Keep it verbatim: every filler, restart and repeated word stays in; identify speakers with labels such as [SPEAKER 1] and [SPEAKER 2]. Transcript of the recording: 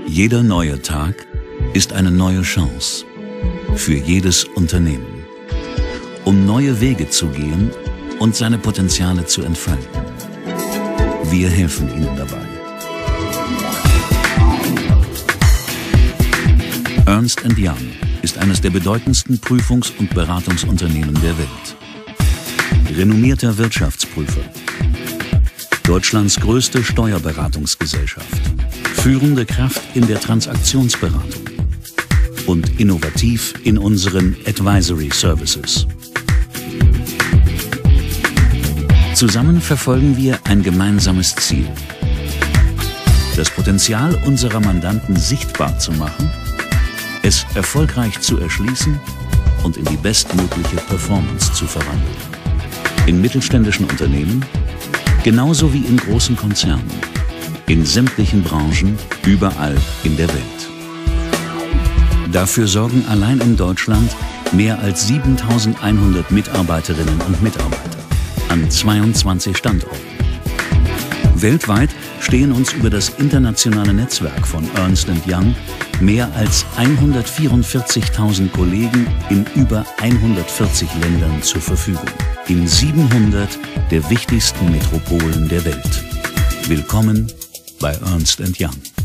[SPEAKER 1] Jeder neue Tag ist eine neue Chance für jedes Unternehmen, um neue Wege zu gehen und seine Potenziale zu entfalten. Wir helfen Ihnen dabei. Ernst and Young ist eines der bedeutendsten Prüfungs- und Beratungsunternehmen der Welt. Renommierter Wirtschaftsprüfer, Deutschlands größte Steuerberatungsgesellschaft, führende Kraft in der Transaktionsberatung und innovativ in unseren Advisory Services. Zusammen verfolgen wir ein gemeinsames Ziel: das Potenzial unserer Mandanten sichtbar zu machen, es erfolgreich zu erschließen und in die bestmögliche Performance zu verwandeln. In mittelständischen Unternehmen, genauso wie in großen Konzernen, in sämtlichen Branchen, überall in der Welt. Dafür sorgen allein in Deutschland mehr als siebentausendeinhundert Mitarbeiterinnen und Mitarbeiter an zweiundzwanzig Standorten. Weltweit stehen uns über das internationale Netzwerk von Ernst and Young mehr als hundertvierundvierzigtausend Kollegen in über hundertvierzig Ländern zur Verfügung, in siebenhundert der wichtigsten Metropolen der Welt. Willkommen bei Ernst and Young.